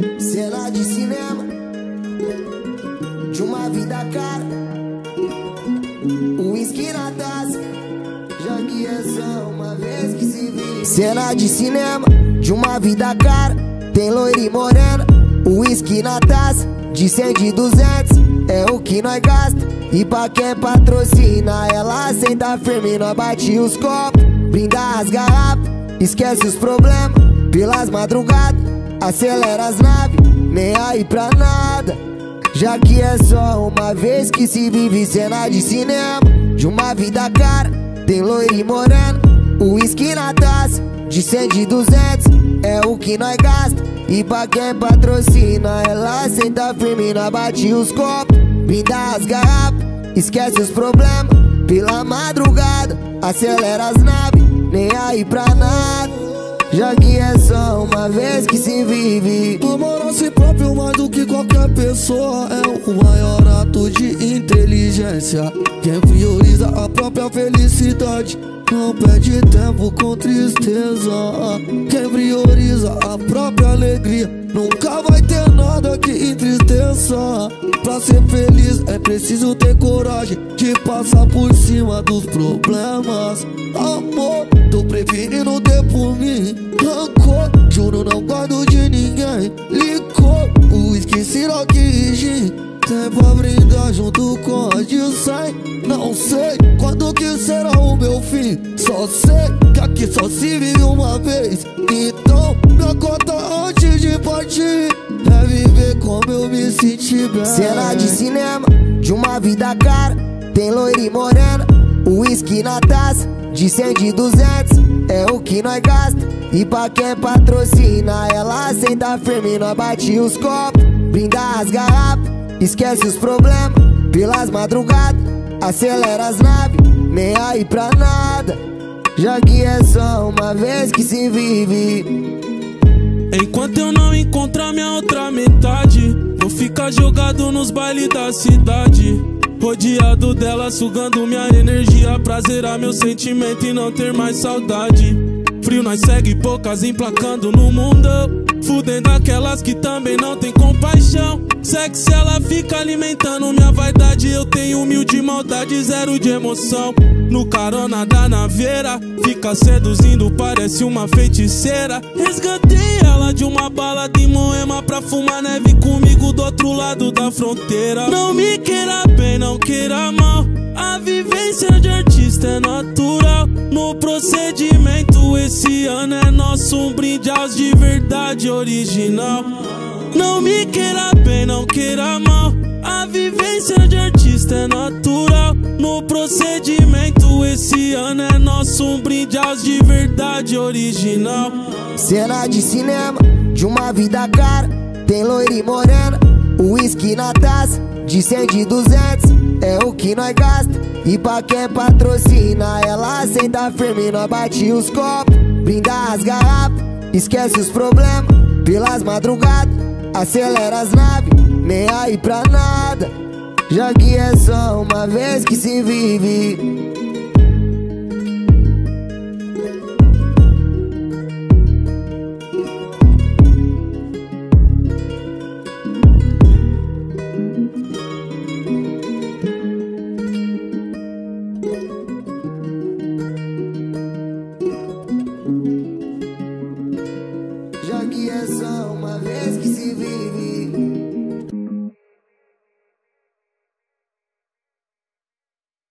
Cena de cinema de uma vida cara, uísque na taça, já que é só uma vez que se vive. Cena de cinema de uma vida cara, tem loira e morena, uísque na taça, de 100, de 200, é o que nós gasta. E pra quem patrocina, ela senta firme, nós bate os copos, brinda as garrafas, esquece os problemas, pelas madrugadas, acelera as naves, nem aí pra nada, já que é só uma vez que se vive. Cena de cinema de uma vida cara, tem loira e morena, uísque na taça, de 100, de 200, é o que nós gasta. E pra quem patrocina, ela senta firme, nós bate os copos, brinda as garrafas, esquece os problemas, pela madrugada, acelera as naves, nem aí pra nada, já que é só uma vez que se vive. Amor a si próprio mais do que qualquer pessoa é o maior ato de inteligência. Quem prioriza a própria felicidade não perde tempo com tristeza. Quem prioriza a própria alegria nunca vai ter nada que entristeça. Pra ser feliz é preciso ter coragem de passar por cima dos problemas. Amor, tô preferindo ter por mim rancor, juro não guardo de ninguém. Licor, uísque, siroque e gin, tem pra brindar junto com a de 100. Não sei quando que será o meu fim, só sei que aqui só se vive uma vez. Então minha conta antes de partir é viver como eu me senti bem. Cena de cinema de uma vida cara, tem loira e morena, uísque na taça, de 100, de 200, é o que nós gasta. E pra quem patrocina, ela senta firme, nós bate os copos, brinda as garrafas, esquece os problemas, pelas madrugadas, acelera as naves, nem aí pra nada, já que é só uma vez que se vive. Enquanto eu não encontrar minha outra metade, vou ficar jogado nos bailes da cidade, rodeado dela, sugando minha energia pra zerar meu sentimento e não ter mais saudade. Frio nós segue, poucas emplacando no mundão, fudendo aquelas que também não tem compaixão. Sexo ela fica alimentando minha vaidade, eu tenho humilde maldade, zero de emoção. No carona da naveira, fica seduzindo, parece uma feiticeira. Resgatei ela de uma balada em Moema pra fumar neve comigo do outro lado da fronteira. Não me queira bem, não queira mal, a vivência de artista é natural. No procedimento esse ano é nosso, um brinde aos de verdade original. Não me queira bem, não queira mal, a vivência de artista é natural. No procedimento esse ano é nosso, um brinde aos de verdade original. Cena de cinema de uma vida cara, tem loira e morena, uísque na taça, de 100, de 200, é o que nós gasta. E pra quem patrocina, ela senta firme, nós bate os copos, brinda as garrafas, esquece os problemas, pelas madrugadas, acelera as naves, nem aí pra nada, já que é só uma vez que se vive. Já que é só uma vez que se vive.